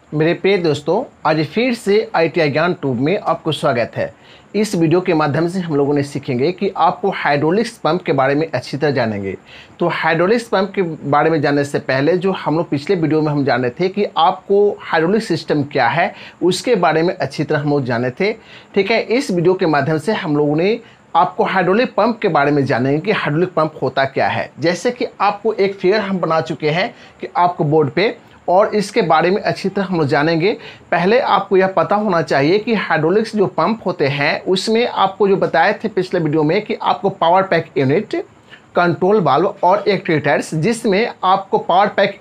मेरे प्रिय दोस्तों, आज फिर से ITI ज्ञान ट्यूब में आपको स्वागत है। इस वीडियो के माध्यम से हम लोगों ने सीखेंगे कि आपको हाइड्रोलिक्स पंप के बारे में अच्छी तरह जानेंगे। तो हाइड्रोलिक्स पंप के बारे में जानने से पहले जो हम लोग पिछले वीडियो में हम जाने थे कि आपको हाइड्रोलिक सिस्टम क्या है, उसके बारे में अच्छी तरह हम लोग जाने थे। ठीक है, इस वीडियो के माध्यम से हम लोगों ने आपको हाइड्रोलिक पंप के बारे में जानेंगे कि हाइड्रोलिक पंप होता क्या है। जैसे कि आपको एक फिगर हम बना चुके हैं कि आपको बोर्ड पे, और इसके बारे में अच्छी तरह हम लोग जानेंगे। पहले आपको यह पता होना चाहिए कि हाइड्रोलिक्स जो पंप होते हैं उसमें आपको जो बताए थे पिछले वीडियो में कि आपको power pack unit, control valve और एक्ट्यूएटर्स, जिसमें आपको पावर पैक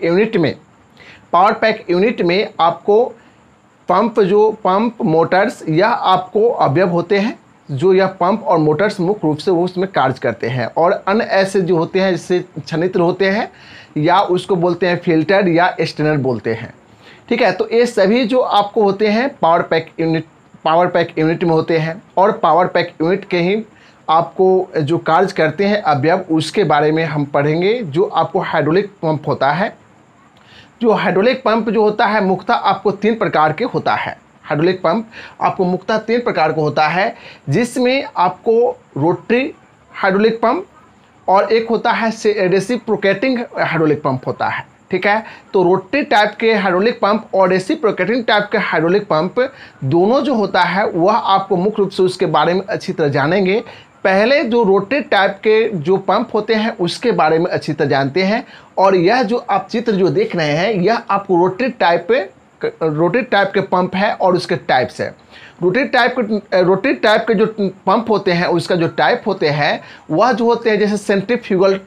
यूनिट में आपको पंप मोटर्स या आपको अवयव होते हैं जो यह पंप और मोटर्स मुख्य रूप से वो उसमें कार्य करते हैं, और अन्य ऐसे जो होते हैं जिससे छनित्र होते हैं या उसको बोलते हैं फिल्टर या स्टेनर बोलते हैं। ठीक है, तो ये सभी जो आपको होते हैं पावर पैक यूनिट में होते हैं, और पावर पैक यूनिट के ही आपको जो कार्य करते हैं अवयव, उसके बारे में हम पढ़ेंगे। जो आपको हाइड्रोलिक पंप होता है, जो हाइड्रोलिक पंप जो होता है मुख्यतः आपको 3 प्रकार के होता है। हाइड्रोलिक पंप आपको मुख्यतः 3 प्रकार का होता है, जिसमें आपको रोटरी हाइड्रोलिक पंप और एक होता है रेसिप्रोकेटिंग हाइड्रोलिक पंप होता है। ठीक है, तो रोटरी टाइप के हाइड्रोलिक पंप और रेसिप्रोकेटिंग टाइप के हाइड्रोलिक पंप दोनों जो होता है वह आपको मुख्य रूप से उसके बारे में अच्छी तरह जानेंगे। पहले जो रोटरी टाइप के जो पंप होते हैं उसके बारे में अच्छी तरह जानते हैं, और यह जो आप चित्र जो देख रहे हैं यह आपको रोटरी टाइप के पंप है और उसके टाइप्स है। रोटरी टाइप के जो पंप होते हैं उसका जो टाइप होते हैं वह जो होते हैं जैसे सेंट्रीफ्यूगल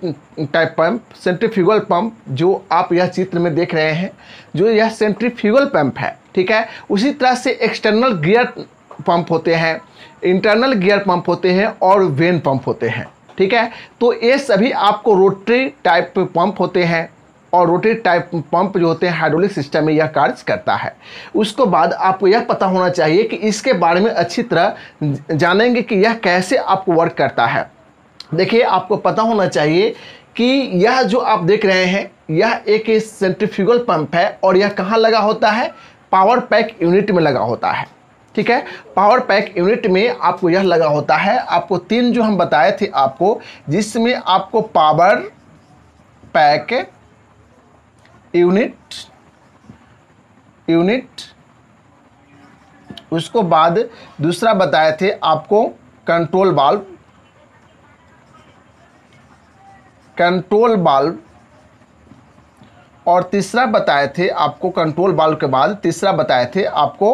पंप जो आप यह चित्र में देख रहे हैं, जो यह सेंट्रीफ्यूगल पंप है। ठीक है, उसी तरह से एक्सटर्नल गियर पंप होते हैं, इंटरनल गियर पंप होते हैं और वेन पंप होते हैं। ठीक है, तो ये सभी आपको रोटरी टाइप पंप होते हैं, और रोटरी टाइप पंप जो होते हैं हाइड्रोलिक सिस्टम में यह कार्य करता है। उसके बाद आपको यह पता होना चाहिए कि इसके बारे में अच्छी तरह जानेंगे कि यह कैसे आपको वर्क करता है। देखिए, आपको पता होना चाहिए कि यह जो आप देख रहे हैं यह एक सेंट्रीफ्यूगल पंप है, और यह कहाँ लगा होता है? पावर पैक यूनिट में लगा होता है। ठीक है, पावर पैक यूनिट में आपको यह लगा होता है। आपको 3 जो हम बताए थे आपको, जिसमें आपको पावर पैक यूनिट, उसको बाद दूसरा बताए थे आपको कंट्रोल वाल्व, और तीसरा बताए थे आपको कंट्रोल वाल्व के बाद तीसरा बताए थे आपको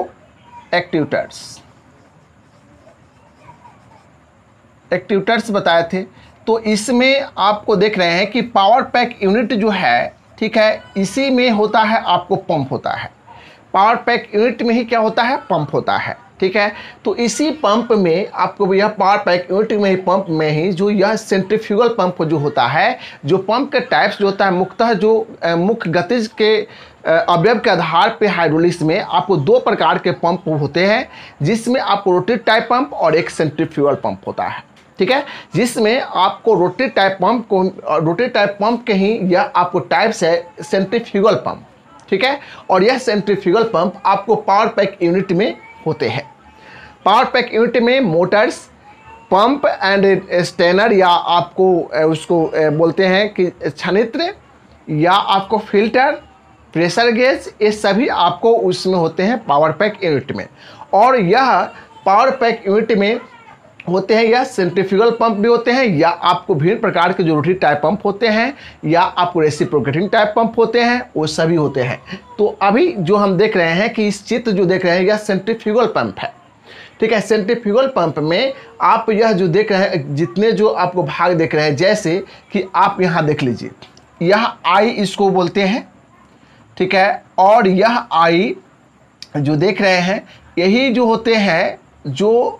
एक्ट्यूएटर्स बताए थे। तो इसमें आपको देख रहे हैं कि पावर पैक यूनिट जो है, ठीक है, इसी में होता है आपको पंप होता है। पावर पैक यूनिट में ही क्या होता है? पंप होता है। ठीक है, तो इसी पंप में आपको यह पावर पैक यूनिट में ही पंप में ही जो यह सेंट्रीफ्यूगल पंप जो होता है, जो पंप के टाइप्स जो होता है मुख्यतः जो मुख्य गतिज के अवयव के आधार पे हाइड्रोलिक्स में आपको 2 प्रकार के पंप होते हैं, जिसमें आपको रोटरी टाइप पंप और एक सेंट्रीफ्यूगल पंप होता है। ठीक है, जिसमें आपको रोटरी टाइप पंप के ही यह आपको टाइप्स है सेंट्रीफ्यूगल पंप। ठीक है, और यह सेंट्रीफ्यूगल पंप आपको पावर पैक यूनिट में होते हैं। पावर पैक यूनिट में मोटर्स, पंप एंड स्टेनर, या आपको उसको बोलते हैं कि छनित्र, या आपको फिल्टर, प्रेशर गेज, ये सभी आपको उसमें होते हैं पावर पैक यूनिट में। और यह पावर पैक यूनिट में होते हैं या सेंट्रीफ्यूगल पंप भी होते हैं, या आपको विभिन्न प्रकार के जो रोटरी टाइप पंप होते हैं, या आपको रेसिप्रोकेटिंग टाइप पंप होते हैं, वो सभी होते हैं। तो अभी जो हम देख रहे हैं कि इस चित्र जो देख रहे हैं यह सेंट्रीफ्यूगल पंप है। ठीक है, सेंट्रीफ्यूगल पंप में आप यह जो देख रहे हैं, जितने जो आपको भाग देख रहे हैं, जैसे कि आप यहाँ देख लीजिए, यह आई इसको बोलते हैं। ठीक है, और यह आई जो देख रहे हैं यही जो होते हैं जो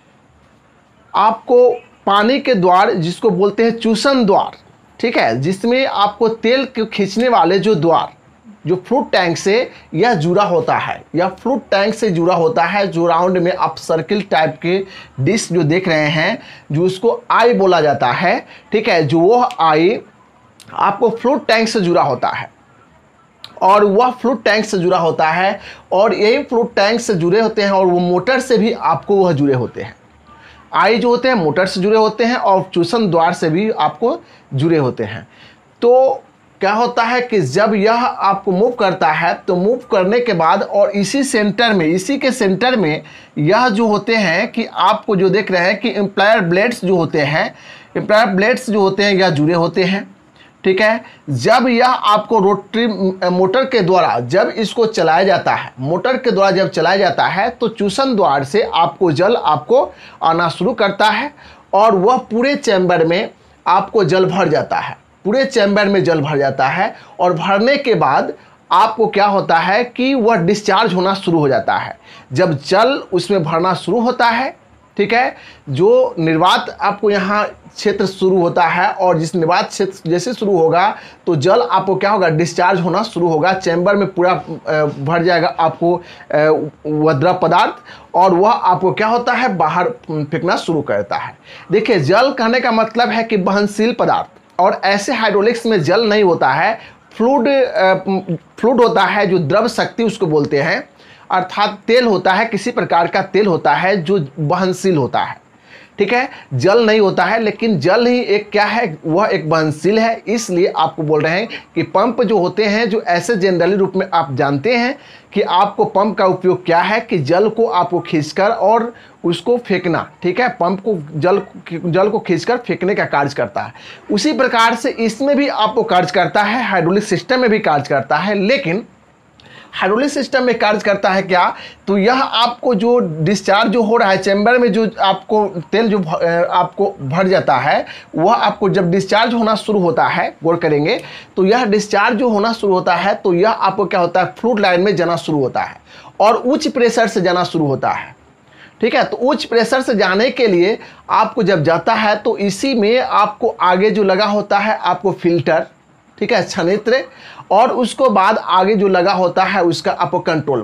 आपको पानी के द्वार जिसको बोलते हैं चूसन द्वार। ठीक है, जिसमें आपको तेल को खींचने वाले जो द्वार, जो फ्लूइड टैंक से यह जुड़ा होता है, यह फ्लूइड टैंक से जुड़ा होता है, जो राउंड में आप सर्किल टाइप के डिस्क जो देख रहे हैं, जो उसको आई बोला जाता है। ठीक है, जो वो आई आपको फ्लूइड टैंक से जुड़ा होता है। और वह फ्लूइड टैंक से जुड़ा होता है, और यही फ्लूइड टैंक से जुड़े होते हैं और वो मोटर से भी आपको वह जुड़े होते हैं। आई जो होते हैं मोटर से जुड़े होते हैं और चूषण द्वार से भी आपको जुड़े होते हैं। तो क्या होता है कि जब यह आपको मूव करता है तो मूव करने के बाद और इसी के सेंटर में यह जो होते हैं कि आपको जो देख रहे हैं कि इम्प्लायर ब्लेड्स जो होते हैं यह जुड़े होते हैं। ठीक है, जब यह आपको रोटरी मोटर के द्वारा जब इसको चलाया जाता है, मोटर के द्वारा जब चलाया जाता है तो चूषण द्वार से आपको जल आपको आना शुरू करता है और वह पूरे चैम्बर में आपको जल भर जाता है, पूरे चैम्बर में जल भर जाता है। और भरने के बाद आपको क्या होता है कि वह डिस्चार्ज होना शुरू हो जाता है। जब जल उसमें भरना शुरू होता है, ठीक है, जो निर्वात आपको यहाँ क्षेत्र शुरू होता है और जिस निर्वात क्षेत्र जैसे शुरू होगा तो जल आपको क्या होगा, डिस्चार्ज होना शुरू होगा, चैम्बर में पूरा भर जाएगा आपको वह द्रव पदार्थ, और वह आपको क्या होता है, बाहर फेंकना शुरू करता है। देखिए, जल कहने का मतलब है कि वहनशील पदार्थ, और ऐसे हाइड्रोलिक्स में जल नहीं होता है, फ्लूइड होता है, जो द्रव शक्ति उसको बोलते हैं, अर्थात तेल होता है, किसी प्रकार का तेल होता है जो वहनशील होता है। ठीक है, जल नहीं होता है, लेकिन जल ही एक क्या है, वह एक वहनशील है। इसलिए आपको बोल रहे हैं कि पंप जो होते हैं, जो ऐसे जनरली रूप में आप जानते हैं कि आपको पंप का उपयोग क्या है, कि जल को आपको खींचकर और उसको फेंकना। ठीक है, पंप को जल को खींचकर फेंकने का कार्य करता है। उसी प्रकार से इसमें भी आपको कार्य करता है, हाइड्रोलिक सिस्टम में भी कार्य करता है। लेकिन हाइड्रोलिक सिस्टम में कार्य करता है क्या, तो यह आपको जो डिस्चार्ज जो हो रहा है चैम्बर में, जो आपको तेल जो आपको भर जाता है, वह आपको जब डिस्चार्ज होना शुरू होता है, गौर करेंगे तो यह डिस्चार्ज जो होना शुरू होता है तो यह आपको क्या होता है, फ्लूइड लाइन में जाना शुरू होता है और उच्च प्रेशर से जाना शुरू होता है। ठीक है, तो उच्च प्रेशर से जाने के लिए आपको जब जाता है तो इसी में आपको आगे जो लगा होता है आपको फिल्टर, ठीक है, छनेत्र, और उसको बाद आगे जो लगा होता है उसका आपको कंट्रोल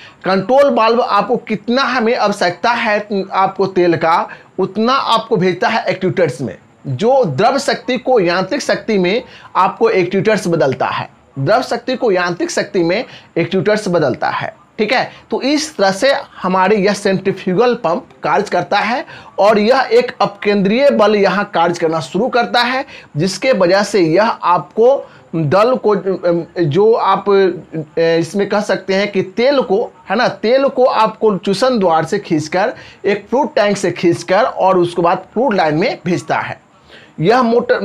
वाल्व आपको कितना हमें आवश्यकता है आपको तेल का, उतना आपको भेजता है एक्ट्यूएटर्स में, जो द्रव शक्ति को यांत्रिक शक्ति में आपको एक्ट्यूएटर्स बदलता है, द्रव शक्ति को यांत्रिक शक्ति में एक्ट्यूएटर्स बदलता है। ठीक है, तो इस तरह से हमारे यह सेंट्रीफ्यूगल पंप कार्य करता है और यह एक अपकेंद्रीय बल यहाँ कार्य करना शुरू करता है, जिसके वजह से यह आपको दल को, जो आप इसमें कह सकते हैं कि तेल को, है ना, तेल को आपको चूषण द्वार से खींचकर एक फ्लूइड टैंक से खींचकर और उसके बाद फ्लूइड लाइन में भेजता है। यह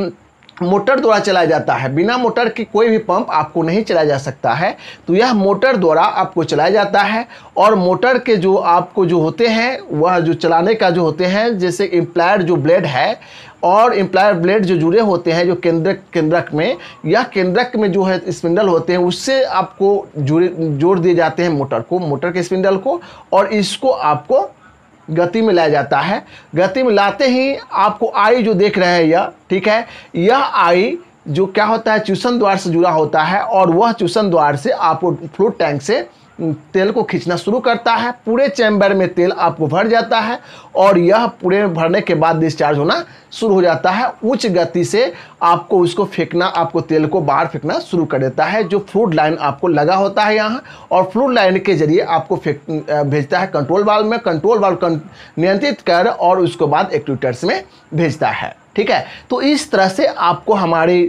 मोटर द्वारा चलाया जाता है, बिना मोटर की कोई भी पंप आपको नहीं चलाया जा सकता है। तो यह मोटर द्वारा आपको चलाया जाता है और मोटर के जो आपको जो होते हैं वह जो चलाने का जो होते हैं, जैसे इम्प्लायर जो ब्लेड है और इम्प्लायर ब्लेड जो जुड़े होते हैं जो केंद्रक में, यह केंद्रक में जो है स्पिंडल होते हैं, उससे आपको जोड़ दिए जाते हैं मोटर के स्पिंडल को, और इसको आपको गति में लाया जाता है। गति में लाते ही आपको आई जो देख रहे हैं यह, ठीक है, यह आई जो क्या होता है, चूषण द्वार से जुड़ा होता है और वह चूषण द्वार से आपको फ्लूइड टैंक से तेल को खींचना शुरू करता है। पूरे चैम्बर में तेल आपको भर जाता है और यह पूरे भरने के बाद डिस्चार्ज होना शुरू हो जाता है। उच्च गति से आपको उसको फेंकना, आपको तेल को बाहर फेंकना शुरू कर देता है, जो फ्लूइड लाइन आपको लगा होता है यहाँ, और फ्लूइड लाइन के जरिए आपको भेजता है कंट्रोल वाल्व में, कंट्रोल वाल्व नियंत्रित कर और उसके बाद एक्ट्यूएटर्स में भेजता है। ठीक है, तो इस तरह से आपको हमारी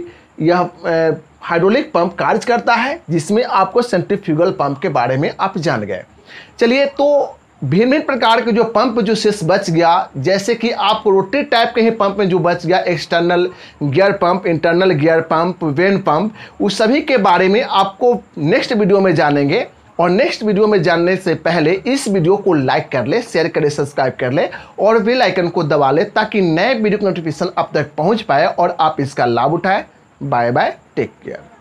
यह हाइड्रोलिक पंप कार्य करता है, जिसमें आपको सेंट्रीफ्यूगल पंप के बारे में आप जान गए। चलिए, तो भिन्न भिन्न प्रकार के जो पंप जो शेष बच गया, जैसे कि आपको रोटरी टाइप के ही पंप में जो बच गया, external gear pump, internal gear pump, vane pump, उस सभी के बारे में आपको नेक्स्ट वीडियो में जानेंगे। और नेक्स्ट वीडियो में जानने से पहले इस वीडियो को लाइक कर ले, शेयर कर ले, सब्सक्राइब कर ले और बेल आइकन को दबा ले, ताकि नए वीडियो की नोटिफिकेशन आप तक पहुंच पाए और आप इसका लाभ उठाएं। Bye bye, take care.